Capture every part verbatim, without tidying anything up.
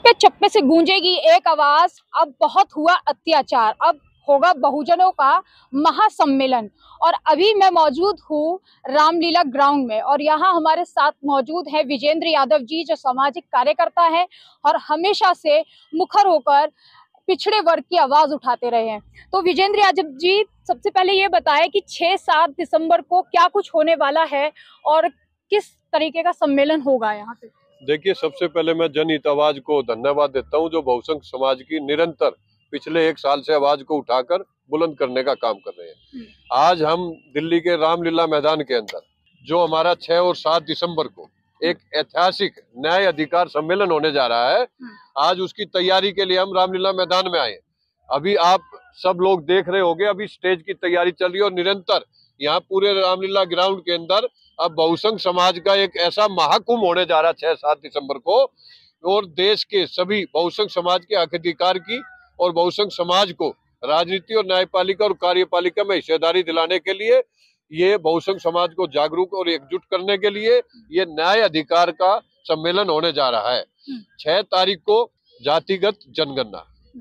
चप्पे चप्पे से गूंजेगी एक आवाज, अब बहुत हुआ अत्याचार, अब होगा बहुजनों का महासम्मेलन। और अभी मैं मौजूद हूँ रामलीला ग्राउंड में और यहाँ हमारे साथ मौजूद है विजेंद्र यादव जी, जो सामाजिक कार्यकर्ता है और हमेशा से मुखर होकर पिछड़े वर्ग की आवाज उठाते रहे हैं। तो विजेंद्र यादव जी, सबसे पहले ये बताएं कि छह सात दिसंबर को क्या कुछ होने वाला है और किस तरीके का सम्मेलन होगा यहाँ पे। देखिए, सबसे पहले मैं जनहित आवाज को धन्यवाद देता हूँ, जो बहुसंख्य समाज की निरंतर पिछले एक साल से आवाज को उठाकर बुलंद करने का काम कर रहे हैं। आज हम दिल्ली के रामलीला मैदान के अंदर जो हमारा छह और सात दिसंबर को एक ऐतिहासिक न्याय अधिकार सम्मेलन होने जा रहा है, आज उसकी तैयारी के लिए हम रामलीला मैदान में आए। अभी आप सब लोग देख रहे होंगे, अभी स्टेज की तैयारी चल रही है और निरंतर यहाँ पूरे रामलीला ग्राउंड के अंदर अब बहुसंख्य समाज का एक ऐसा महाकुंभ होने जा रहा है छह सात दिसंबर को। और देश के सभी बहुसंख्य समाज के हक अधिकार की और बहुसंख्य समाज को राजनीति और न्यायपालिका और कार्यपालिका में हिस्सेदारी दिलाने के लिए, ये बहुसंख्य समाज को जागरूक और एकजुट करने के लिए ये न्याय अधिकार का सम्मेलन होने जा रहा है। छह तारीख को जातिगत जनगणना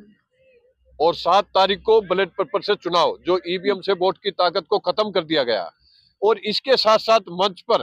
और सात तारीख को बैलेट पेपर से चुनाव, जो ईवीएम से वोट की ताकत को खत्म कर दिया गया। और इसके साथ साथ मंच पर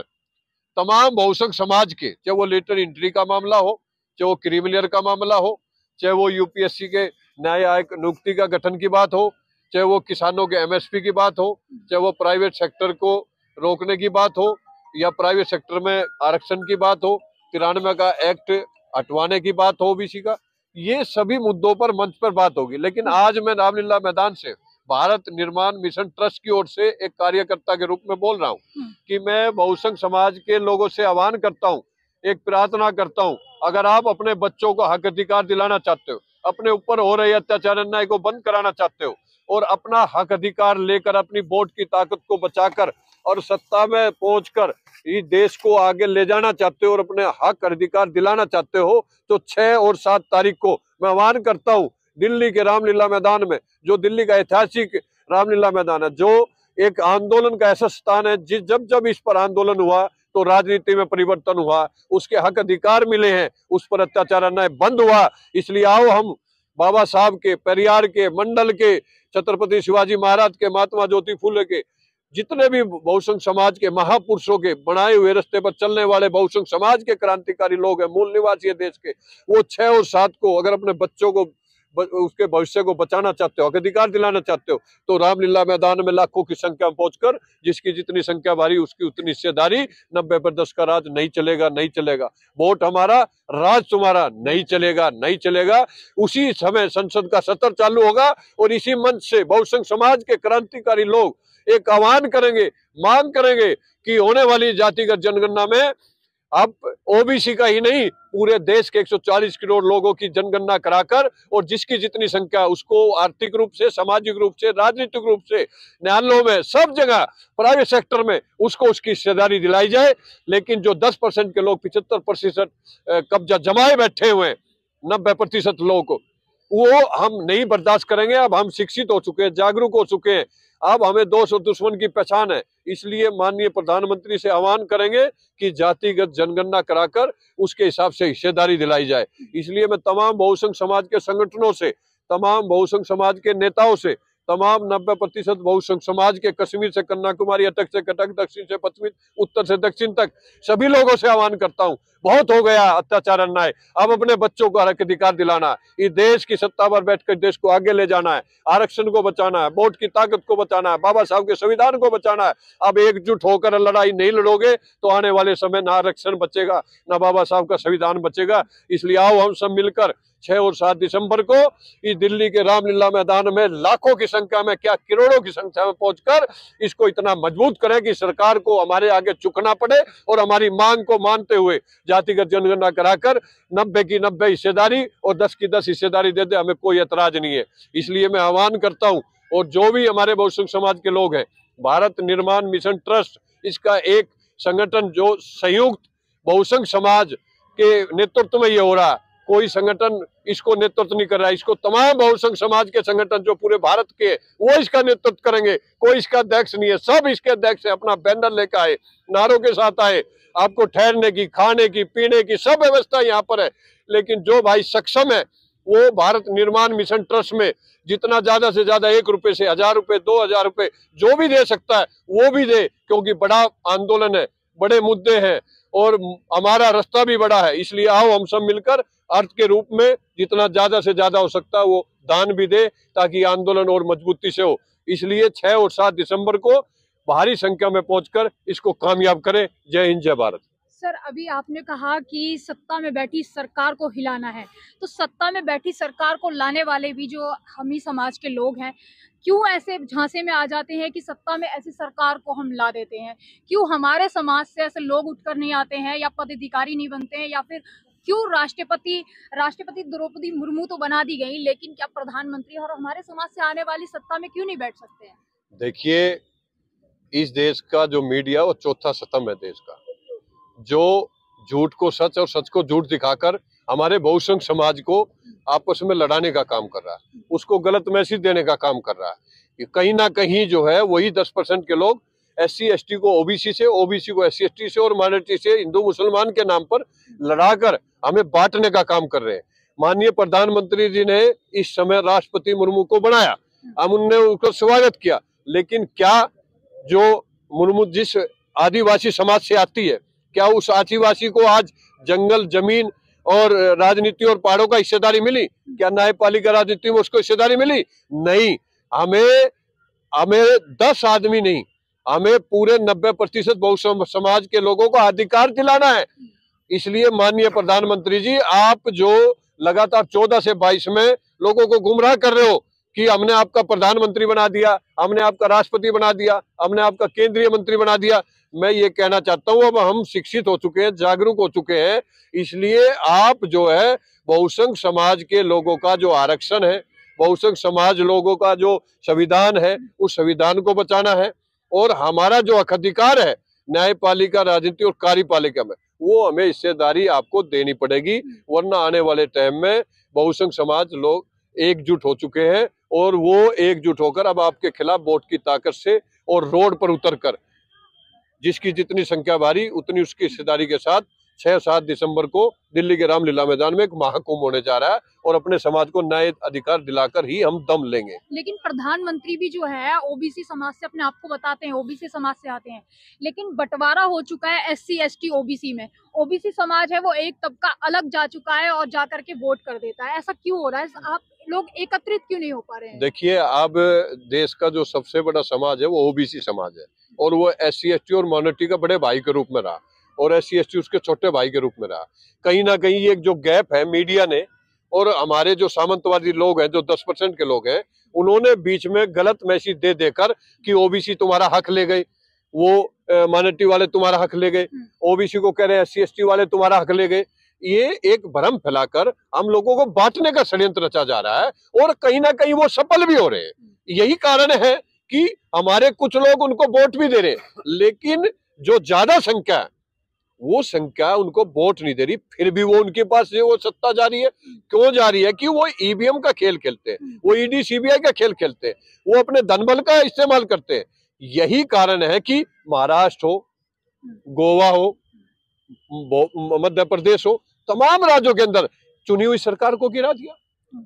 तमाम बहुसंख्य समाज के, चाहे वो लेटर एंट्री का मामला हो, चाहे वो क्रिमिनल का मामला हो, चाहे वो यूपीएससी के न्याय आयोग नियुक्ति का गठन की बात हो, चाहे वो किसानों के एमएसपी की बात हो, चाहे वो प्राइवेट सेक्टर को रोकने की बात हो या प्राइवेट सेक्टर में आरक्षण की बात हो, तिरानवे का एक्ट हटवाने की बात हो ओबीसी का, ये सभी मुद्दों पर मंच पर बात होगी। लेकिन आज मैं रामलीला मैदान से भारत निर्माण मिशन ट्रस्ट की ओर से एक कार्यकर्ता के रूप में बोल रहा हूँ कि मैं बहुसंख्य समाज के लोगों से आह्वान करता हूँ, एक प्रार्थना करता हूँ, अगर आप अपने बच्चों को हक अधिकार दिलाना चाहते हो, अपने ऊपर हो रहे अत्याचार अन्याय को बंद कराना चाहते हो और अपना हक अधिकार लेकर अपनी वोट की ताकत को बचाकर और सत्ता में पहुंचकर इस देश को आगे ले जाना चाहते हो और अपने हक अधिकार दिलाना चाहते हो, तो छह और सात तारीख को मैं आह्वान करता हूँ दिल्ली के रामलीला मैदान में, जो दिल्ली का ऐतिहासिक रामलीला मैदान है, जो एक आंदोलन का ऐसा स्थान है जिस जब जब इस पर आंदोलन हुआ तो राजनीति में परिवर्तन हुआ, उसके हक अधिकार मिले हैं, उस पर अत्याचार अन्याय बंद हुआ। इसलिए आओ हम बाबा साहब के, पेरियार के, मंडल के, छत्रपति शिवाजी महाराज के, महात्मा ज्योति फुले के, जितने भी बहुसंख्य समाज के महापुरुषों के बनाए हुए रास्ते पर चलने वाले बहुसंख्य समाज के क्रांतिकारी लोग हैं, मूल निवासी है देश के, वो छह और सात को अगर अपने बच्चों को उसके भविष्य को बचाना चाहते हो, अधिकार दिलाना चाहते हो, तो रामलीला मैदान में लाखों की संख्या में पहुंचकर, जिसकी जितनी संख्या भारी उसकी उतनी हिस्सेदारी। नब्बे पर दस का राज नहीं चलेगा, नहीं चलेगा। वोट हमारा, राज तुम्हारा, नहीं चलेगा, नहीं चलेगा। उसी समय संसद का सत्र चालू होगा और इसी मंच से बहुसंख्य समाज के क्रांतिकारी लोग एक आह्वान करेंगे, मांग करेंगे कि होने वाली जातिगत जनगणना में अब ओबीसी का ही नहीं, पूरे देश के एक सौ चालीस करोड़ लोगों की जनगणना कराकर और जिसकी जितनी संख्या उसको आर्थिक रूप से, सामाजिक रूप से, राजनीतिक रूप से, न्यायालयों में, सब जगह, प्राइवेट सेक्टर में उसको उसकी हिस्सेदारी दिलाई जाए। लेकिन जो दस परसेंट के लोग पिछहत्तर प्रतिशत कब्जा जमाए बैठे हुए हैं, नब्बे प्रतिशत लोगों को, वो हम नहीं बर्दाश्त करेंगे। अब हम शिक्षित हो चुके हैं, जागरूक हो चुके हैं, अब हमें दोस्त और दुश्मन की पहचान है। इसलिए माननीय प्रधानमंत्री से आह्वान करेंगे कि जातिगत जनगणना कराकर उसके हिसाब से हिस्सेदारी दिलाई जाए। इसलिए मैं तमाम बहुसंख्य समाज के संगठनों से, तमाम बहुसंख्य समाज के नेताओं से, तमाम नब्बे प्रतिशत बहुसंख्य समाज के, कश्मीर से कन्याकुमारी, अटक से कटक, दक्षिण से पश्चिम, उत्तर से दक्षिण तक, सभी लोगों से आह्वान करता हूं, बहुत हो गया अत्याचार अन्याय, अब अपने बच्चों को हक अधिकार दिलाना है, इस देश की सत्ता पर बैठकर देश को आगे ले जाना है, आरक्षण को बचाना है, वोट की ताकत को बचाना है, बाबा साहब के संविधान को बचाना है। अब एकजुट होकर लड़ाई नहीं लड़ोगे तो आने वाले समय ना आरक्षण बचेगा, ना बाबा साहब का संविधान बचेगा। इसलिए आओ हम सब मिलकर छह और सात दिसंबर को इस दिल्ली के रामलीला मैदान में लाखों की संख्या में, क्या करोड़ों की संख्या में पहुंचकर इसको इतना मजबूत करें कि सरकार को हमारे आगे झुकना पड़े और हमारी मांग को मानते हुए जातिगत जनगणना कराकर नब्बे की नब्बे हिस्सेदारी और दस की दस हिस्सेदारी दे दे, हमें कोई एतराज नहीं है। इसलिए मैं आह्वान करता हूं, और जो भी हमारे बहुसंख्य समाज के लोग हैं, भारत निर्माण मिशन ट्रस्ट इसका एक संगठन जो संयुक्त बहुसंख्य समाज के नेतृत्व में ये हो रहा है, कोई संगठन इसको नेतृत्व नहीं कर रहा है। इसको तमाम बहुसंघ समाज के संगठन जो पूरे भारत के, वो इसका नेतृत्व करेंगे। कोई इसका अध्यक्ष नहीं है, सब इसके अध्यक्ष है। अपना बैनर लेकर आए, नारों के साथ आए, आपको ठहरने की, खाने की, पीने की सब व्यवस्था यहाँ पर है। लेकिन जो भाई सक्षम है वो भारत निर्माण मिशन ट्रस्ट में जितना ज्यादा से ज्यादा एक रुपए से हजार रुपए, दो हजार रुपए जो भी दे सकता है वो भी दे, क्योंकि बड़ा आंदोलन है, बड़े मुद्दे हैं और हमारा रास्ता भी बड़ा है। इसलिए आओ हम सब मिलकर अर्थ के रूप में जितना ज्यादा से ज्यादा हो सकता है वो दान भी दे, ताकि आंदोलन और मजबूती से हो। इसलिए छह और सात दिसंबर को भारी संख्या में पहुंचकर इसको कामयाब करें। जय हिंद, जय भारत। सर, अभी आपने कहा कि सत्ता में बैठी सरकार को हिलाना है, तो सत्ता में बैठी सरकार को लाने वाले भी जो हम ही समाज के लोग हैं, क्यों ऐसे झांसे में आ जाते हैं कि सत्ता में ऐसी सरकार को हम ला देते हैं? क्यों हमारे समाज से ऐसे लोग उठकर नहीं आते हैं, या पदाधिकारी नहीं बनते हैं, या फिर क्यों राष्ट्रपति राष्ट्रपति द्रौपदी मुर्मू तो बना दी गई, लेकिन क्या प्रधानमंत्री और हमारे समाज से आने वाली सत्ता में क्यों नहीं बैठ सकते हैं? देखिए, इस देश का जो मीडिया वो चौथा स्तंभ है देश का, जो झूठ को सच और सच को झूठ दिखाकर हमारे बहुसंख्यक समाज को आपस में लड़ाने का काम कर रहा है, उसको गलत मैसेज देने का काम कर रहा है। कहीं ना कहीं जो है वही दस परसेंट के लोग एस सी एस टी को ओबीसी से, ओबीसी को एस सी एस टी से और माइनॉरिटी से हिंदू मुसलमान के नाम पर लड़ाकर हमें बांटने का काम कर रहे हैं। माननीय प्रधानमंत्री जी ने इस समय राष्ट्रपति मुर्मू को बनाया, हम उनने उनको स्वागत किया, लेकिन क्या जो मुर्मू जिस आदिवासी समाज से आती है, क्या उस आदिवासी को आज जंगल, जमीन और राजनीति और पहाड़ों का हिस्सेदारी मिली? क्या न्यायपालिका राजनीति में उसको हिस्सेदारी मिली? नहीं। हमें हमें दस आदमी नहीं, हमें पूरे नब्बे प्रतिशत बहु समाज के लोगों को अधिकार दिलाना है। इसलिए माननीय प्रधानमंत्री जी, आप जो लगातार चौदह से बाईस में लोगों को गुमराह कर रहे हो कि हमने आपका प्रधानमंत्री बना दिया, हमने आपका राष्ट्रपति बना दिया, हमने आपका केंद्रीय मंत्री बना दिया, मैं ये कहना चाहता हूं अब हम शिक्षित हो चुके हैं, जागरूक हो चुके हैं। इसलिए आप जो है बहुसंख्यक समाज के लोगों का जो आरक्षण है, बहुसंख्यक समाज लोगों का जो संविधान है, उस संविधान को बचाना है और हमारा जो हक अधिकार है न्यायपालिका, राजनीति और कार्यपालिका में, वो हमें हिस्सेदारी आपको देनी पड़ेगी, वरना आने वाले टाइम में बहुसंख्यक समाज लोग एकजुट हो चुके हैं और वो एकजुट होकर अब आपके खिलाफ वोट की ताकत से और रोड पर उतरकर जिसकी जितनी संख्या भारी उतनी उसकी हिस्सेदारी के साथ छह सात दिसंबर को दिल्ली के रामलीला मैदान में एक महाकुंभ होने जा रहा है और अपने समाज को न्याय अधिकार दिलाकर ही हम दम लेंगे। लेकिन प्रधानमंत्री भी जो है ओबीसी समाज से अपने आप को बताते हैं, ओबीसी समाज से आते हैं, लेकिन बंटवारा हो चुका है एससी एसटी ओबीसी में। ओबीसी समाज है वो एक तबका अलग जा चुका है और जाकर के वोट कर देता है। ऐसा क्यों हो रहा है? आप लोग एकत्रित क्यों नहीं हो पा रहे हैं? देखिए, अब देश का जो सबसे बड़ा समाज है वो ओबीसी समाज है और वो एस सी एस टी और माइनॉरिटी का बड़े भाई के रूप में रहा और एस सी एस टी उसके छोटे भाई के रूप में रहा। कहीं ना कहीं एक जो गैप है मीडिया ने और हमारे जो सामंतवादी लोग हैं, जो दस परसेंट के लोग हैं, उन्होंने बीच में गलत मैसेज दे देकर कि ओबीसी तुम्हारा हक ले गए, वो माइनॉरिटी वाले तुम्हारा हक ले गए, ओबीसी को कह रहे हैं एस सी एस टी वाले तुम्हारा हक ले गए। ये एक भ्रम फैलाकर हम लोगों को बांटने का षड्यंत्र रचा जा रहा है और कहीं ना कहीं वो सफल भी हो रहे हैं। यही कारण है कि हमारे कुछ लोग उनको वोट भी दे रहे हैं, लेकिन जो ज्यादा संख्या है वो संख्या उनको वोट नहीं दे रही, फिर भी वो उनके पास से वो सत्ता जा रही है। क्यों जा रही है? कि वो ईवीएम का खेल खेलते हैं, वो ईडी सीबीआई का खेल खेलते हैं, वो अपने धनबल का इस्तेमाल करते हैं। यही कारण है कि महाराष्ट्र हो, गोवा हो, मध्य प्रदेश हो, तमाम राज्यों के अंदर चुनी हुई सरकार को गिरा दिया।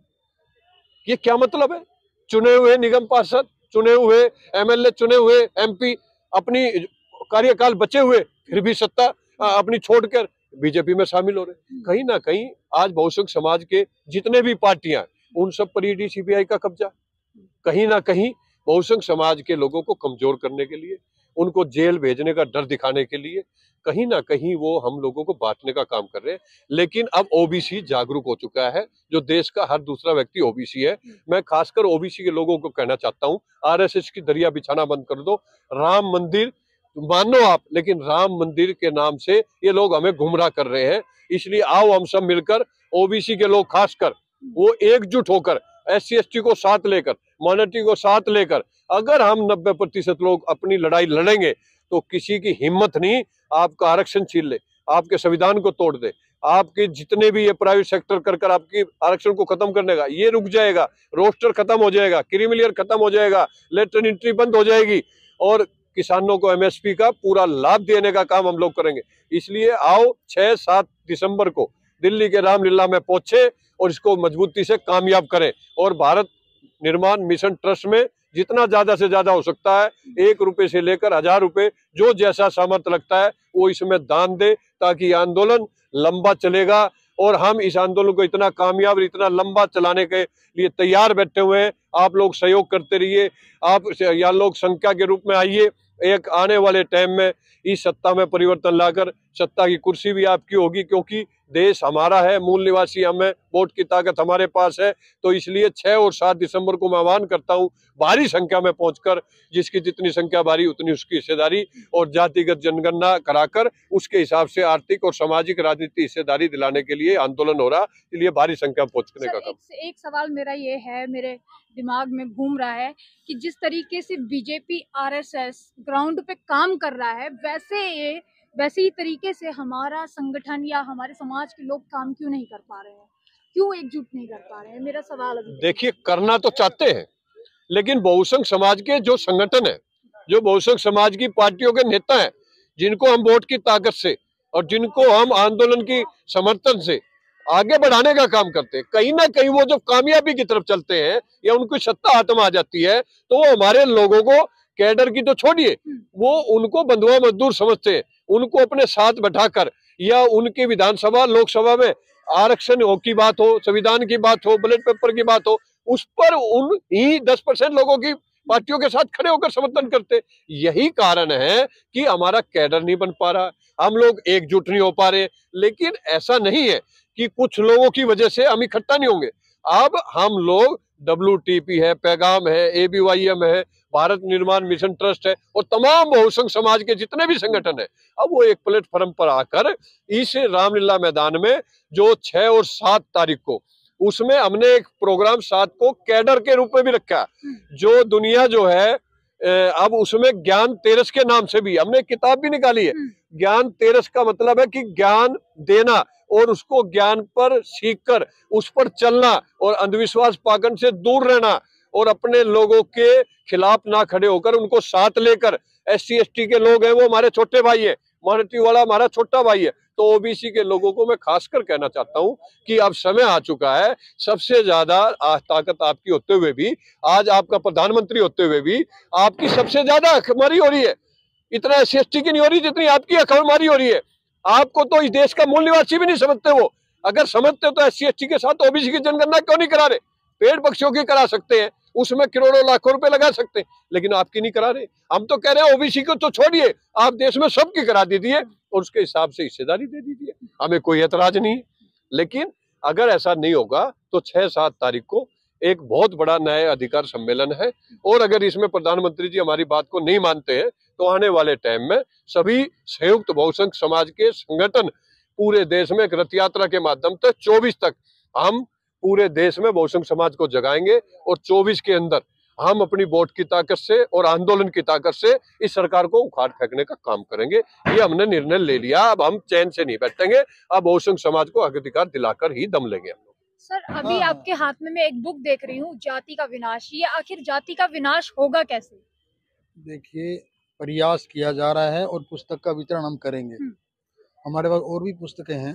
ये क्या मतलब है? चुने हुए निगम पार्षद, चुने हुए एमएलए, चुने हुए एमपी अपनी कार्यकाल बचे हुए फिर भी सत्ता अपनी छोड़कर बीजेपी में शामिल हो रहे। कहीं ना कहीं आज बहुसंख्यक समाज के जितने भी पार्टियां उन सब पर ईडी सीबीआई का कब्जा, कहीं ना कहीं बहुसंख्यक समाज के लोगों को कमजोर करने के लिए, उनको जेल भेजने का डर दिखाने के लिए कहीं ना कहीं वो हम लोगों को बांटने का काम कर रहे हैं। लेकिन अब ओबीसी जागरूक हो चुका है, जो देश का हर दूसरा व्यक्ति ओबीसी है। मैं खासकर ओबीसी के लोगों को कहना चाहता हूँ, आरएसएस की दरिया बिछाना बंद कर दो। राम मंदिर मानो आप, लेकिन राम मंदिर के नाम से ये लोग हमें गुमराह कर रहे हैं। इसलिए आओ हम सब मिलकर, ओबीसी के लोग खासकर, वो एकजुट होकर एस सी एस टी को साथ लेकर, माइनॉरिटी को साथ लेकर, अगर हम नब्बे प्रतिशत लोग अपनी लड़ाई लड़ेंगे तो किसी की हिम्मत नहीं आपका आरक्षण छीन ले, आपके संविधान को तोड़ दे। आपके जितने भी ये प्राइवेट सेक्टर कर कर आपकी आरक्षण को खत्म करने का, ये रुक जाएगा। रोस्टर खत्म हो जाएगा, क्रीमिलियर खत्म हो जाएगा, लेटर एंट्री बंद हो जाएगी और किसानों को एमएसपी का पूरा लाभ देने का काम हम लोग करेंगे। इसलिए आओ छह सात दिसंबर को दिल्ली के रामलीला में पहुंचे और इसको मजबूती से कामयाब करें और भारत निर्माण मिशन ट्रस्ट में जितना ज्यादा से ज्यादा हो सकता है, एक रुपए से लेकर हजार रुपए जो जैसा सामर्थ्य लगता है वो इसमें दान दे, ताकि आंदोलन लंबा चलेगा और हम इस आंदोलन को इतना कामयाब, इतना लंबा चलाने के लिए तैयार बैठे हुए हैं। आप लोग सहयोग करते रहिए, आप या लोग संख्या के रूप में आइए। एक आने वाले टाइम में इस सत्ता में परिवर्तन लाकर सत्ता की कुर्सी भी आपकी होगी, क्योंकि देश हमारा है, मूल निवासी हम है, वोट की ताकत हमारे पास है। तो इसलिए छह और सात दिसंबर को मैं आह्वान करता हूं भारी संख्या में पहुंचकर, जिसकी जितनी संख्या भारी उतनी उसकी हिस्सेदारी और जातिगत जनगणना कराकर उसके हिसाब से आर्थिक और सामाजिक राजनीति हिस्सेदारी दिलाने के लिए आंदोलन हो रहा, इसलिए भारी संख्या में पहुंचने का काम। एक, एक सवाल मेरा ये है, मेरे दिमाग में घूम रहा है कि जिस तरीके से बीजेपी आरएसएस ग्राउंड पे काम कर रहा है, वैसे ये वैसे ही तरीके से हमारा संगठन या हमारे समाज के लोग काम क्यों नहीं कर पा रहे हैं, क्यों एकजुट नहीं कर पा रहे हैं? मेरा सवाल अभी। देखिए, करना तो चाहते हैं, लेकिन बहुसंघ समाज के जो संगठन है, जो बहुसंघ समाज की पार्टियों के नेता हैं, जिनको हम वोट की ताकत से और जिनको हम आंदोलन की समर्थन से आगे बढ़ाने का काम करते हैं, कहीं ना कहीं वो जब कामयाबी की तरफ चलते हैं या उनको सत्ता हाथ में आ जाती है तो वो हमारे लोगों को, कैडर की तो छोड़िए, वो उनको बंधुआ मजदूर समझते हैं। उनको अपने साथ बैठाकर या उनके विधानसभा लोकसभा में आरक्षण की बात हो, संविधान की बात हो, बैलेट पेपर की बात हो, उस पर उन ही दस परसेंट लोगों की पार्टियों के साथ खड़े होकर समर्थन करते। यही कारण है कि हमारा कैडर नहीं बन पा रहा, हम लोग एकजुट नहीं हो पा रहे। लेकिन ऐसा नहीं है कि कुछ लोगों की वजह से हम इकट्ठा नहीं होंगे। अब हम लोग डब्ल्यूटीपी है, पैगाम है, एबीवाईएम है, भारत निर्माण मिशन ट्रस्ट है और तमाम बहुसंघ समाज के जितने भी संगठन है, अब वो एक प्लेटफॉर्म पर आकर इस रामलीला मैदान में जो छह और सात तारीख को, उसमें हमने एक प्रोग्राम सात को कैडर के रूप में भी रखा, जो दुनिया जो है अब उसमें ज्ञान तेरस के नाम से भी हमने किताब भी निकाली है। ज्ञान तेरस का मतलब है कि ज्ञान देना और उसको ज्ञान पर सीखकर उस पर चलना और अंधविश्वास पाखंड से दूर रहना और अपने लोगों के खिलाफ ना खड़े होकर उनको साथ लेकर, एस सी एस टी के लोग हैं वो हमारे छोटे भाई है, माइनॉरिटी वाला हमारा छोटा भाई है, तो ओबीसी के लोगों को मैं खासकर कहना चाहता हूं कि अब समय आ चुका है। सबसे ज्यादा ताकत आपकी होते हुए भी, आज आपका प्रधानमंत्री होते हुए भी आपकी सबसे ज्यादा हकमारी हो रही है, इतना एस सी एस टी की नहीं हो रही जितनी आपकी हकमारी हो रही है। आपको तो इस देश का मूल निवासी भी नहीं समझते, वो अगर समझते तो एस सी एस टी के साथ ओबीसी की जनगणना क्यों नहीं करा रहे? पेड़ पक्षियों की करा सकते हैं, उसमें करोड़ों लाखों रुपए लगा सकते हैं, लेकिन आपकी नहीं करा रहे। हम तो कह रहे हैं ओबीसी को तो छोड़िए, आप देश में सबकी करा दीजिए और उसके हिसाब से हिस्सेदारी दे दीजिए, हमें कोई एतराज नहीं है। लेकिन अगर ऐसा नहीं होगा तो छह सात तारीख को एक बहुत बड़ा न्याय अधिकार सम्मेलन है और अगर इसमें प्रधानमंत्री जी हमारी बात को नहीं मानते हैं तो आने वाले टाइम में सभी संयुक्त बहुसंघ समाज के संगठन पूरे देश में एक रथ यात्रा के माध्यम से चौबीस तक हम पूरे देश में बहुसंघ समाज को जगाएंगे और चौबीस के अंदर हम अपनी वोट की ताकत से और आंदोलन की ताकत से इस सरकार को उखाड़ फेंकने का काम करेंगे। ये हमने निर्णय ले लिया, अब हम चैन से नहीं बैठेंगे, अब बहुसंघ समाज को अधिकार दिलाकर ही दम लेंगे हम लोग। सर, अभी हाँ। आपके हाथ में मैं एक बुक देख रही हूँ, जाति का विनाश। ये आखिर जाति का विनाश होगा कैसे? देखिए, प्रयास किया जा रहा है और पुस्तक का वितरण हम करेंगे। हमारे पास और भी पुस्तकें हैं,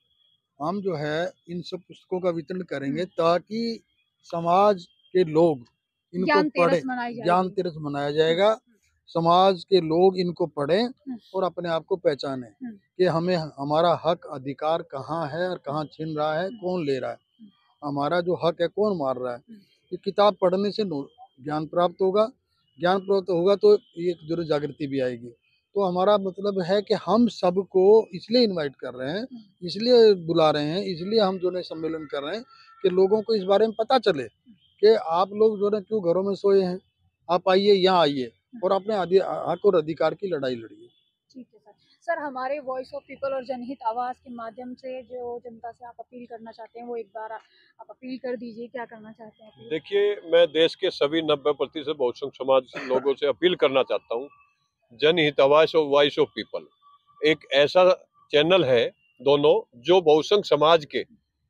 हम जो है इन सब पुस्तकों का वितरण करेंगे ताकि समाज के लोग इनको पढ़े, ज्ञान तीरथ मनाया जाएगा, समाज के लोग इनको पढ़ें और अपने आप को पहचानें कि हमें हमारा हक अधिकार कहाँ है और कहाँ छीन रहा है, कौन ले रहा है, हमारा जो हक है कौन मार रहा है। ये किताब पढ़ने से ज्ञान प्राप्त होगा, ज्ञान प्राप्त होगा तो एक जरूर जागृति भी आएगी। तो हमारा मतलब है कि हम सबको इसलिए इनवाइट कर रहे हैं, इसलिए बुला रहे हैं, इसलिए हम जो है सम्मेलन कर रहे हैं कि लोगों को इस बारे में पता चले कि आप लोग जो है क्यों घरों में सोए हैं, आप आइए, यहाँ आइए और अपने हक और अधिकार की लड़ाई लड़िए। ठीक है सर। सर, हमारे वॉइस ऑफ पीपल और जनहित आवाज के माध्यम से जो जनता से आप अपील करना चाहते हैं वो एक बार आप अपील कर दीजिए, क्या करना चाहते हैं? देखिए, मैं देश के सभी नब्बे प्रतिशत बहुसंघ समाज लोगों से अपील करना चाहता हूँ, जनहित आवाज और वॉइस ऑफ पीपल एक ऐसा चैनल है दोनों जो बहुसंख्य समाज के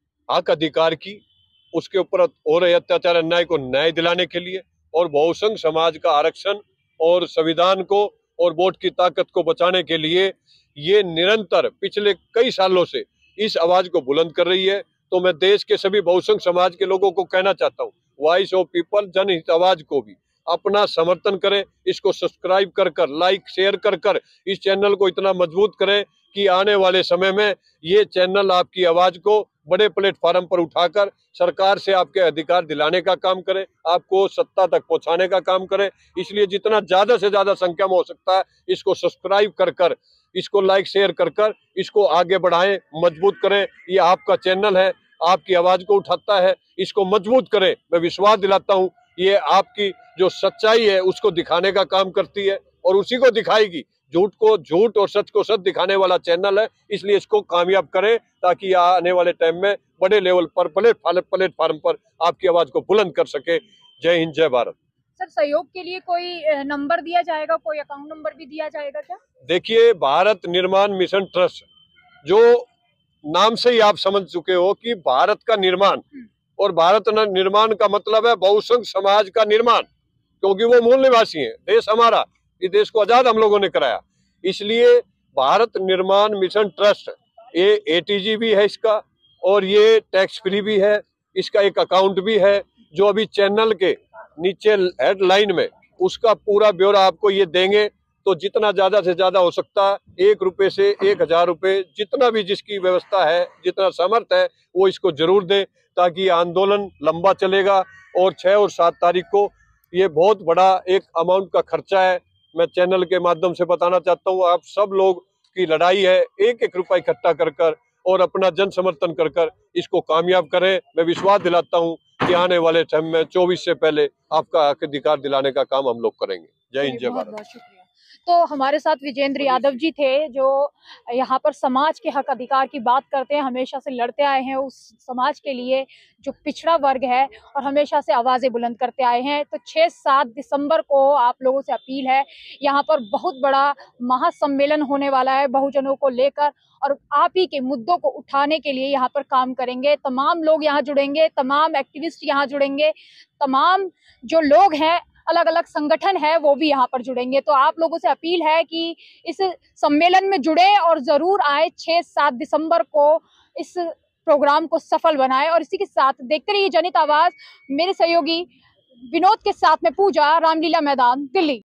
हक अधिकार की, उसके ऊपर हो रहे अत्याचार अन्याय को न्याय दिलाने के लिए और बहुसंख्य समाज का आरक्षण और संविधान को और वोट की ताकत को बचाने के लिए ये निरंतर पिछले कई सालों से इस आवाज को बुलंद कर रही है। तो मैं देश के सभी बहुसंख्य समाज के लोगों को कहना चाहता हूँ, वॉइस ऑफ पीपल जनहित आवाज को भी अपना समर्थन करें, इसको सब्सक्राइब कर कर, लाइक शेयर कर कर इस चैनल को इतना मजबूत करें कि आने वाले समय में ये चैनल आपकी आवाज को बड़े प्लेटफार्म पर उठाकर सरकार से आपके अधिकार दिलाने का काम करे, आपको सत्ता तक पहुंचाने का काम करे। इसलिए जितना ज्यादा से ज्यादा संख्या में हो सकता है इसको सब्सक्राइब कर कर, इसको लाइक शेयर कर कर इसको आगे बढ़ाएं, मजबूत करें। ये आपका चैनल है, आपकी आवाज को उठाता है, इसको मजबूत करें। मैं विश्वास दिलाता हूँ ये आपकी जो सच्चाई है उसको दिखाने का काम करती है और उसी को दिखाएगी। झूठ को झूठ और सच को सच दिखाने वाला चैनल है, इसलिए इसको कामयाब करें ताकि आने वाले टाइम में बड़े लेवल पर प्लेटफार्म प्लेटफार्म पर आपकी आवाज को बुलंद कर सके। जय हिंद, जय भारत। सर, सहयोग के लिए कोई नंबर दिया जाएगा, कोई अकाउंट नंबर भी दिया जाएगा क्या? देखिए, भारत निर्माण मिशन ट्रस्ट, जो नाम से ही आप समझ चुके हो कि भारत का निर्माण, और भारत निर्माण का मतलब है बहुसंख्य समाज का निर्माण, क्योंकि वो मूल निवासी हैं। देश हमारा, इस देश को आजाद हम लोगों ने कराया, इसलिए भारत निर्माण मिशन ट्रस्ट ये एटीजी भी है इसका, और ये टैक्स फ्री भी है। इसका एक अकाउंट भी है जो अभी चैनल के नीचे हेडलाइन में उसका पूरा ब्यौरा आपको ये देंगे। तो जितना ज्यादा से ज्यादा हो सकता है, एक रुपए से एक हजार रुपए, जितना भी जिसकी व्यवस्था है, जितना समर्थ है, वो इसको जरूर दें ताकि ये आंदोलन लंबा चलेगा। और छह और सात तारीख को ये बहुत बड़ा एक अमाउंट का खर्चा है। मैं चैनल के माध्यम से बताना चाहता हूँ, आप सब लोग की लड़ाई है, एक एक रुपया इकट्ठा कर कर और अपना जन समर्थन कर कर इसको कामयाब करें। मैं विश्वास दिलाता हूँ कि आने वाले टाइम में चौबीस से पहले आपका हक अधिकार दिलाने का काम हम लोग करेंगे। जय हिंद, जय भारत। शुक्रिया। तो हमारे साथ विजेंद्र यादव जी थे, जो यहाँ पर समाज के हक अधिकार की बात करते हैं, हमेशा से लड़ते आए हैं उस समाज के लिए जो पिछड़ा वर्ग है, और हमेशा से आवाजें बुलंद करते आए हैं। तो छह सात दिसंबर को आप लोगों से अपील है, यहाँ पर बहुत बड़ा महासम्मेलन होने वाला है बहुजनों को लेकर, और आप ही के मुद्दों को उठाने के लिए यहाँ पर काम करेंगे। तमाम लोग यहाँ जुड़ेंगे, तमाम एक्टिविस्ट यहाँ जुड़ेंगे, तमाम जो लोग हैं, अलग अलग संगठन है, वो भी यहाँ पर जुड़ेंगे। तो आप लोगों से अपील है कि इस सम्मेलन में जुड़े और जरूर आए। छह सात दिसंबर को इस प्रोग्राम को सफल बनाए। और इसी के साथ देखते रहिए जनहित आवाज। मेरे सहयोगी विनोद के साथ में पूजा, रामलीला मैदान, दिल्ली।